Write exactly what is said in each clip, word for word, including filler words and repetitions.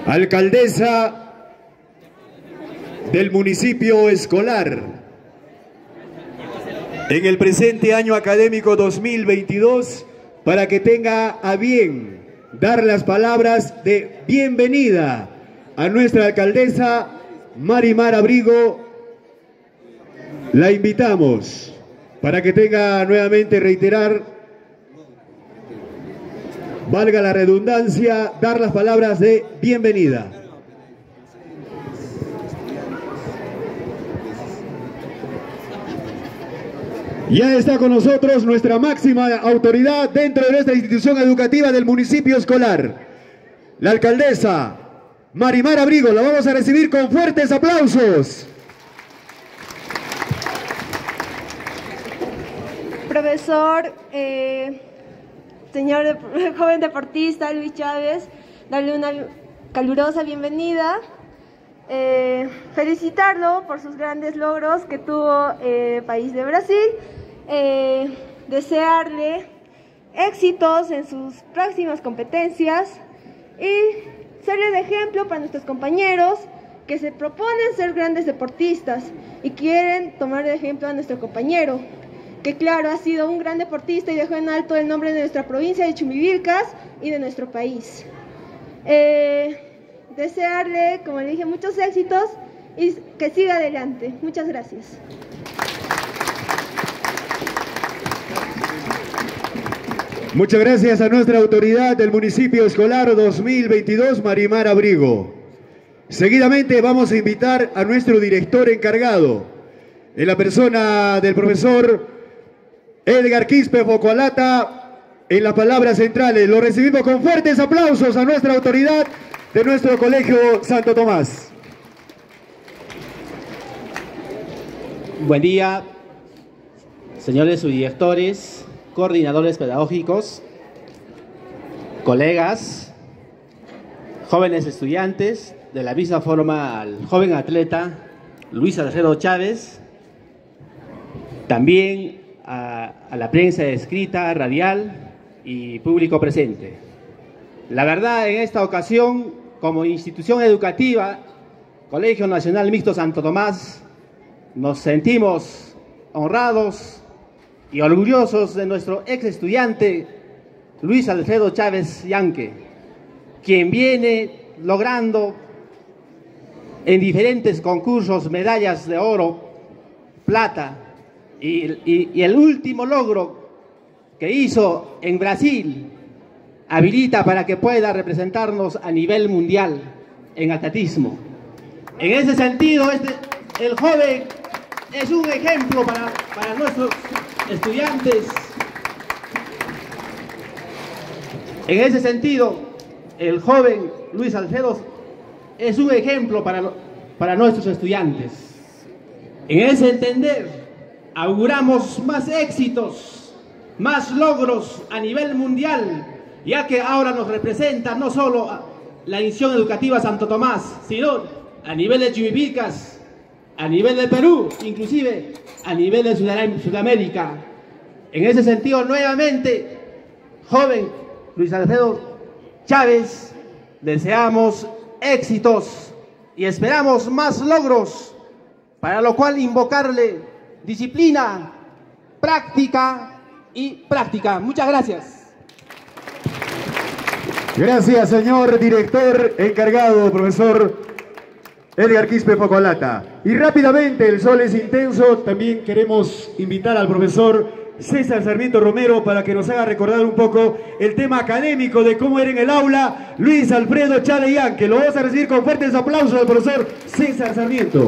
Alcaldesa del municipio escolar, en el presente año académico dos mil veintidós, para que tenga a bien dar las palabras de bienvenida a nuestra alcaldesa Marimar Abrigo. La invitamos para que tenga nuevamente reiterar, valga la redundancia, dar las palabras de bienvenida. Ya está con nosotros nuestra máxima autoridad dentro de nuestra institución educativa del municipio escolar, la alcaldesa Marimar Abrigo. La vamos a recibir con fuertes aplausos. Profesor, eh, señor joven deportista Luis Chávez, darle una calurosa bienvenida. Eh, felicitarlo por sus grandes logros que tuvo el eh, país de Brasil, eh, desearle éxitos en sus próximas competencias y serle de ejemplo para nuestros compañeros que se proponen ser grandes deportistas y quieren tomar de ejemplo a nuestro compañero, que claro, ha sido un gran deportista y dejó en alto el nombre de nuestra provincia de Chumbivilcas y de nuestro país. Eh, Desearle, como le dije, muchos éxitos y que siga adelante. Muchas gracias. Muchas gracias a nuestra autoridad del municipio escolar dos mil veintidós, Marimar Abrigo. Seguidamente vamos a invitar a nuestro director encargado, en la persona del profesor Edgar Quispe Focoalata, en las palabras centrales. Lo recibimos con fuertes aplausos a nuestra autoridad de nuestro colegio Santo Tomás. Buen día, señores subdirectores, coordinadores pedagógicos, colegas, jóvenes estudiantes, de la misma forma al joven atleta Luis Alfredo Chávez, también a, a la prensa escrita, radial y público presente. La verdad, en esta ocasión, como institución educativa, Colegio Nacional Mixto Santo Tomás, nos sentimos honrados y orgullosos de nuestro ex estudiante Luis Alfredo Chávez Yanque, quien viene logrando en diferentes concursos medallas de oro, plata, y, y, y el último logro que hizo en Brasil habilita para que pueda representarnos a nivel mundial en atletismo. En ese sentido, este, el joven es un ejemplo para, para nuestros estudiantes. En ese sentido, el joven Luis Alfredo es un ejemplo para, para nuestros estudiantes. En ese entender, auguramos más éxitos, más logros a nivel mundial, ya que ahora nos representa no solo la institución educativa Santo Tomás, sino a nivel de Chumbivilcas, a nivel de Perú, inclusive a nivel de Sudamérica. En ese sentido, nuevamente, joven Luis Alfredo Chávez, deseamos éxitos y esperamos más logros, para lo cual invocarle disciplina, práctica y práctica. Muchas gracias. Gracias, señor director encargado, profesor Edgar Quispe Focoalata. Y rápidamente, el sol es intenso, también queremos invitar al profesor César Sarmiento Romero para que nos haga recordar un poco el tema académico de cómo era en el aula Luis Alfredo Chávez Yanque. Lo vamos a recibir con fuertes aplausos del profesor César Sarmiento.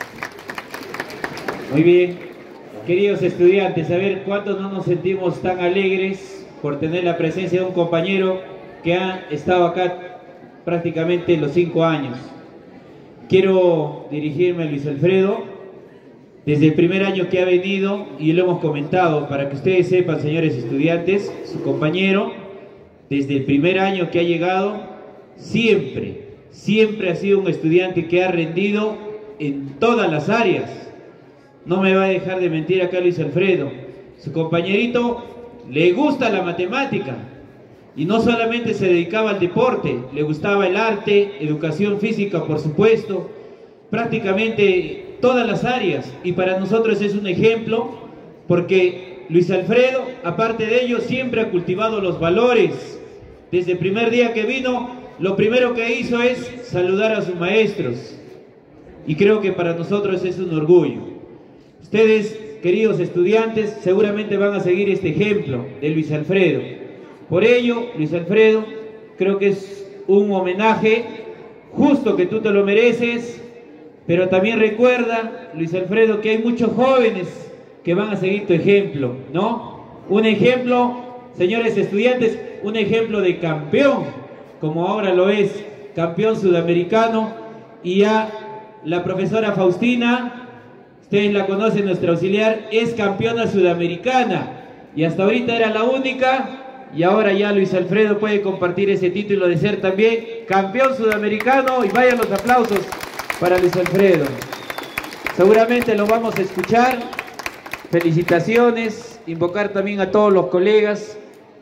Muy bien, queridos estudiantes, a ver cuántos no nos sentimos tan alegres por tener la presencia de un compañero que ha estado acá prácticamente los cinco años. Quiero dirigirme a Luis Alfredo desde el primer año que ha venido, y lo hemos comentado para que ustedes sepan, señores estudiantes, su compañero, desde el primer año que ha llegado, siempre, siempre ha sido un estudiante que ha rendido en todas las áreas. No me va a dejar de mentir acá Luis Alfredo. Su compañerito le gusta la matemática, Y no solamente se dedicaba al deporte, le gustaba el arte, educación física, por supuesto, prácticamente todas las áreas. Y para nosotros es un ejemplo, porque Luis Alfredo, aparte de ello, siempre ha cultivado los valores. Desde el primer día que vino, lo primero que hizo es saludar a sus maestros. Y creo que para nosotros es un orgullo. Ustedes, queridos estudiantes, seguramente van a seguir este ejemplo de Luis Alfredo. Por ello, Luis Alfredo, creo que es un homenaje justo, que tú te lo mereces, pero también recuerda, Luis Alfredo, que hay muchos jóvenes que van a seguir tu ejemplo, ¿no? Un ejemplo, señores estudiantes, un ejemplo de campeón, como ahora lo es, campeón sudamericano. Y ya la profesora Faustina, ustedes la conocen, nuestra auxiliar, es campeona sudamericana, y hasta ahorita era la única. Y ahora ya Luis Alfredo puede compartir ese título de ser también campeón sudamericano, y vayan los aplausos para Luis Alfredo. Seguramente lo vamos a escuchar. Felicitaciones, invocar también a todos los colegas.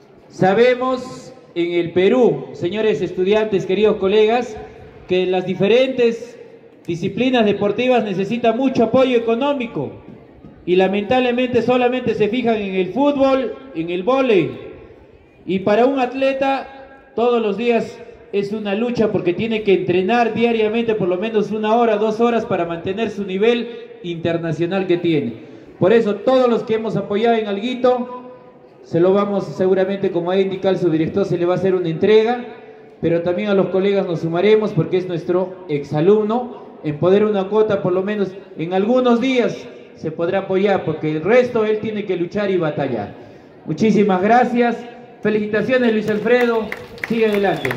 Sabemos en el Perú, señores estudiantes, queridos colegas, que las diferentes disciplinas deportivas necesitan mucho apoyo económico, y lamentablemente solamente se fijan en el fútbol, en el vóley. Y para un atleta todos los días es una lucha, porque tiene que entrenar diariamente por lo menos una hora, dos horas para mantener su nivel internacional que tiene. Por eso todos los que hemos apoyado en alguito, se lo vamos, seguramente, como ha indicado su director, se le va a hacer una entrega, pero también a los colegas nos sumaremos, porque es nuestro exalumno, en poder una cuota por lo menos en algunos días se podrá apoyar, porque el resto él tiene que luchar y batallar. Muchísimas gracias. Felicitaciones, Luis Alfredo, sigue adelante.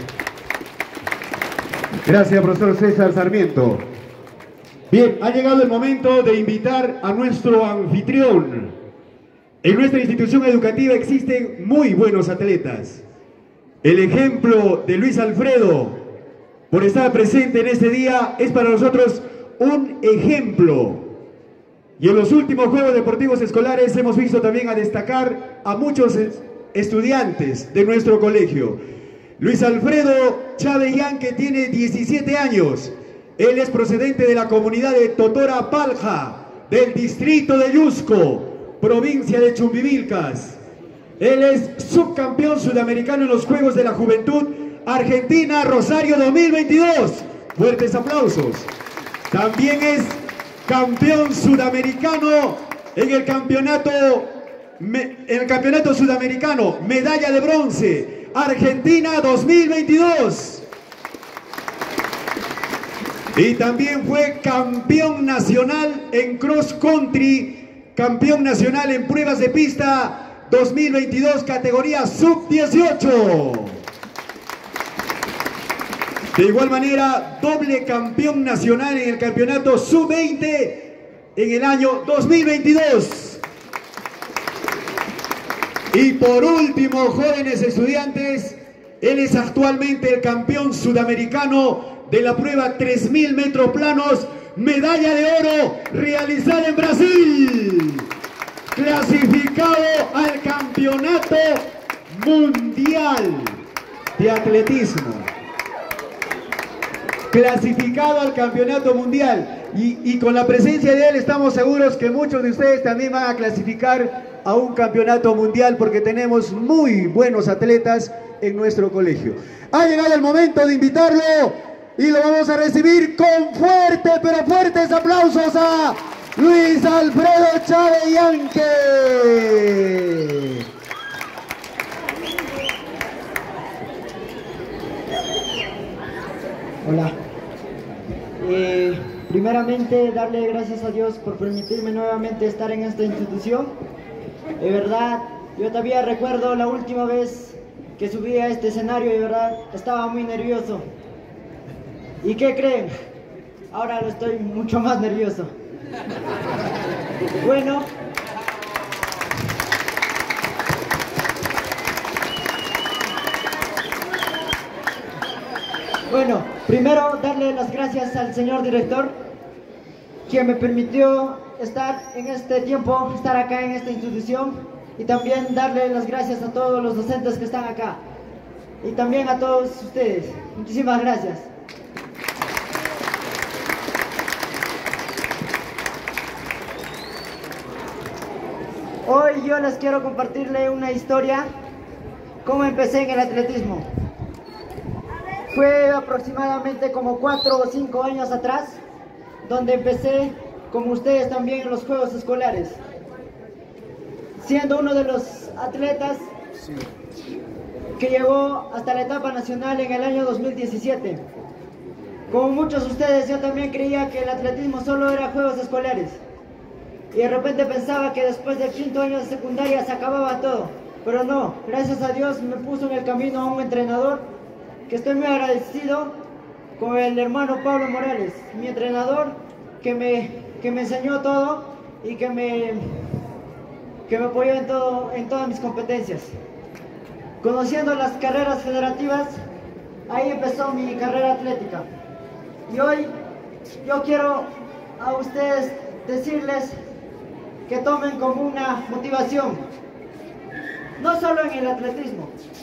Gracias, profesor César Sarmiento. Bien, ha llegado el momento de invitar a nuestro anfitrión. En nuestra institución educativa existen muy buenos atletas. El ejemplo de Luis Alfredo, por estar presente en este día, es para nosotros un ejemplo. Y en los últimos Juegos Deportivos Escolares hemos visto también a destacar a muchos estudiantes de nuestro colegio. Luis Alfredo Chavellán, que tiene diecisiete años, él es procedente de la comunidad de Totora Palja, del distrito de Yusco, provincia de Chumbivilcas. Él es subcampeón sudamericano en los Juegos de la Juventud Argentina Rosario dos mil veintidós. Fuertes aplausos. También es campeón sudamericano en el campeonato en el campeonato sudamericano, medalla de bronce, Argentina dos mil veintidós. Y también fue campeón nacional en cross country, campeón nacional en pruebas de pista dos mil veintidós, categoría sub dieciocho. De igual manera, doble campeón nacional en el campeonato sub veinte en el año dos mil veintidós. Y por último, jóvenes estudiantes, él es actualmente el campeón sudamericano de la prueba tres mil metros planos, medalla de oro realizada en Brasil, clasificado al campeonato mundial de atletismo, clasificado al campeonato mundial, y, y con la presencia de él estamos seguros que muchos de ustedes también van a clasificar a un campeonato mundial, porque tenemos muy buenos atletas en nuestro colegio. Ha llegado el momento de invitarlo y lo vamos a recibir con fuertes, pero fuertes aplausos a Luis Alfredo Chavellán. Hola. Eh, primeramente, darle gracias a Dios por permitirme nuevamente estar en esta institución. De verdad, yo todavía recuerdo la última vez que subí a este escenario, de verdad, estaba muy nervioso. ¿Y qué creen? Ahora lo estoy mucho más nervioso. Bueno, bueno, primero darle las gracias al señor director, quien me permitió estar en este tiempo, estar acá en esta institución, y también darle las gracias a todos los docentes que están acá. y también a todos ustedes. Muchísimas gracias. Hoy yo les quiero compartirle una historia, cómo empecé en el atletismo. Fue aproximadamente como cuatro o cinco años atrás, donde empecé, como ustedes también, en los Juegos Escolares, siendo uno de los atletas que llegó hasta la etapa nacional en el año dos mil diecisiete. Como muchos de ustedes, yo también creía que el atletismo solo era Juegos Escolares. Y de repente pensaba que después del quinto año de secundaria se acababa todo. Pero no, gracias a Dios me puso en el camino a un entrenador que estoy muy agradecido con el hermano Pablo Morales, mi entrenador que me, que me enseñó todo y que me, que me apoyó en, todo, en todas mis competencias. Conociendo las carreras federativas, ahí empezó mi carrera atlética. Y hoy yo quiero a ustedes decirles que tomen como una motivación, no solo en el atletismo.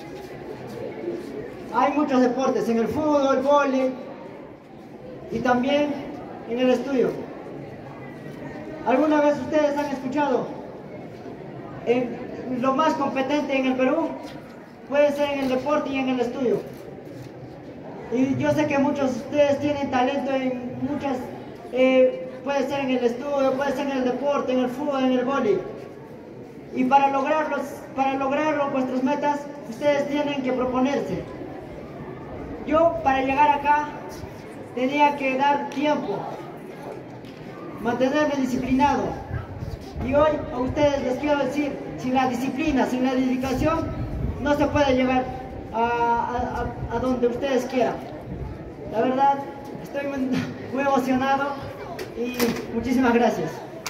Hay muchos deportes, en el fútbol, vóley y también en el estudio. ¿Alguna vez ustedes han escuchado en lo más competente en el Perú? Puede ser en el deporte y en el estudio. Y yo sé que muchos de ustedes tienen talento en muchas, eh, puede ser en el estudio, puede ser en el deporte, en el fútbol, en el vóley. Y para lograrlos, para lograr vuestras metas, ustedes tienen que proponerse. Yo, para llegar acá, tenía que dar tiempo, mantenerme disciplinado. Y hoy a ustedes les quiero decir, sin la disciplina, sin la dedicación, no se puede llegar a, a, a donde ustedes quieran. La verdad, estoy muy, muy emocionado y muchísimas gracias.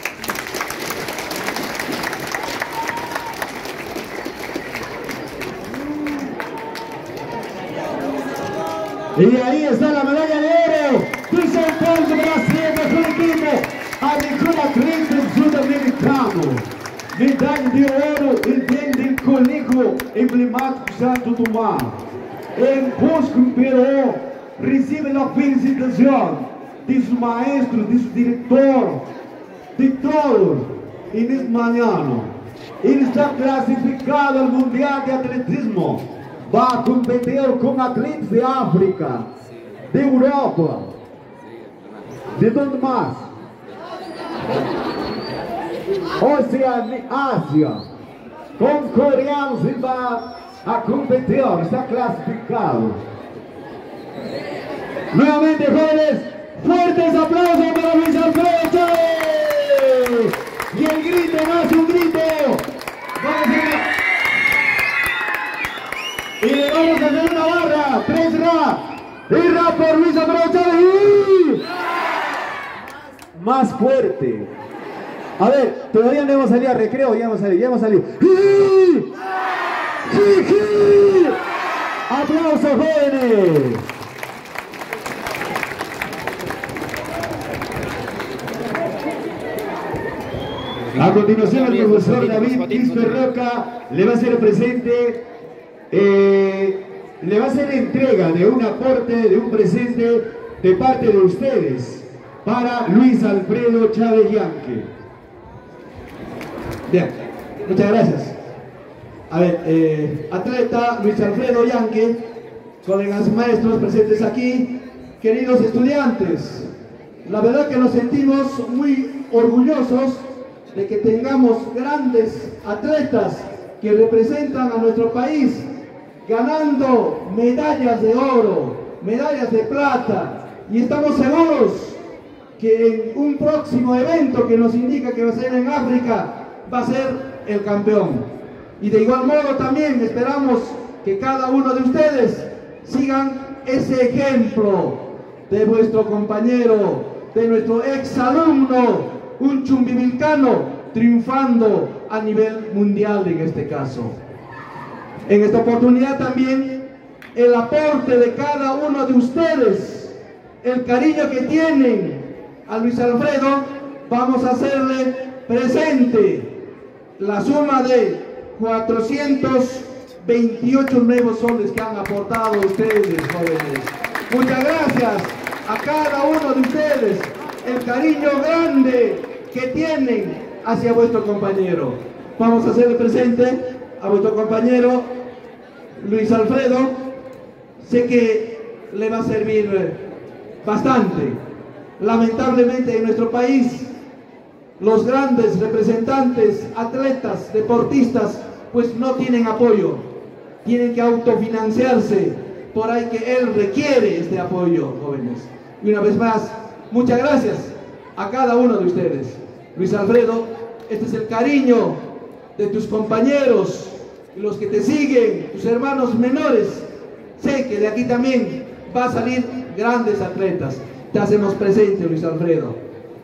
Y ahí está la medalla de oro. Dice el pueblo Brasil, mejor equipo. A mejor atleta sudamericano. Medalha de ouro e del Colegio Emblemático Santo Tomás. En Bosco Perú recibe la felicitación de su maestro, de su director, de todos en esta mañana. Él está clasificado al Mundial de Atletismo. Va a competir con atletas de África, de Europa, de donde más? Oceania, Asia, con coreanos y va a competir, está clasificado. Nuevamente, jóvenes, fuertes aplausos para Luis Alfredo Chávez. Y el grito, más un grito. Vamos a... Y le vamos a hacer una barra, tres ra. Y ra por Luis Alfredo Chávez. Y... más fuerte. A ver, todavía no hemos salido a recreo, ya hemos salido, ya hemos salido. ¡Sí! ¡Sí, sí! ¡Aplausos, jóvenes! A continuación, el profesor David Quispe Roca le va a hacer presente, eh, le va a hacer entrega de un aporte, de un presente de parte de ustedes para Luis Alfredo Chávez Yanque. Bien, muchas gracias. A ver, eh, atleta Luis Alfredo Yanque, colegas maestros presentes aquí, queridos estudiantes, la verdad que nos sentimos muy orgullosos de que tengamos grandes atletas que representan a nuestro país, ganando medallas de oro, medallas de plata, y estamos seguros que en un próximo evento que nos indica que va a ser en África, va a ser el campeón. Y de igual modo también esperamos que cada uno de ustedes sigan ese ejemplo de vuestro compañero, de nuestro ex alumno, un chumbivilcano triunfando a nivel mundial en este caso. En esta oportunidad también el aporte de cada uno de ustedes, el cariño que tienen a Luis Alfredo, vamos a hacerle presente la suma de cuatrocientos veintiocho nuevos soles que han aportado ustedes, jóvenes. Muchas gracias a cada uno de ustedes, el cariño grande que tienen hacia vuestro compañero. Vamos a hacerle presente a vuestro compañero Luis Alfredo. Sé que le va a servir bastante. Lamentablemente en nuestro país los grandes representantes, atletas, deportistas, pues no tienen apoyo, tienen que autofinanciarse, por ahí que él requiere este apoyo, jóvenes. Y una vez más, muchas gracias a cada uno de ustedes. Luis Alfredo, este es el cariño de tus compañeros, los que te siguen, tus hermanos menores. Sé que de aquí también va a salir grandes atletas. Te hacemos presente, Luis Alfredo.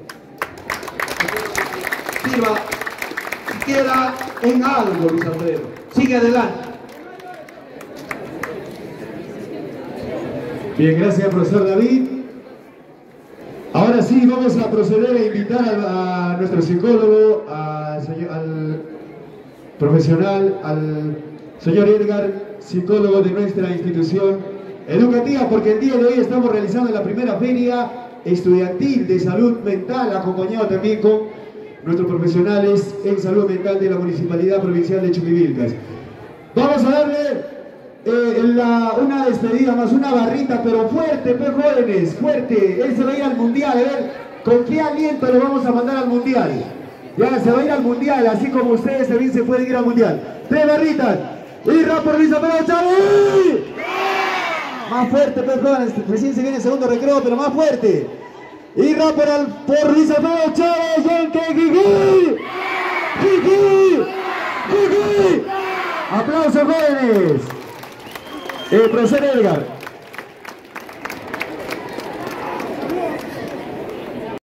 Sirva siquiera en algo, Luis Alfredo. Sigue adelante. Bien, gracias, profesor David. Ahora sí, vamos a proceder a invitar a, a nuestro psicólogo, a, al profesional, al señor Edgar, psicólogo de nuestra institución educativa, porque el día de hoy estamos realizando la primera feria estudiantil de salud mental, acompañado también con nuestros profesionales en salud mental de la Municipalidad Provincial de Chuquivilcas. Vamos a darle eh, la, una despedida más, una barrita, pero fuerte, pues jóvenes, fuerte. Él se va a ir al mundial, a ver con qué aliento lo vamos a mandar al mundial. Ya se va a ir al mundial, así como ustedes también se pueden ir al mundial. Tres barritas. Y por Luis Alfredo Chávez. Más fuerte, pues jóvenes, recién se viene el segundo recreo, pero más fuerte. Y por, al, por Luis Alfredo Chávez, Yankee, Gigi. Gigi. Gigi. Aplausos, jóvenes. El profesor Edgar.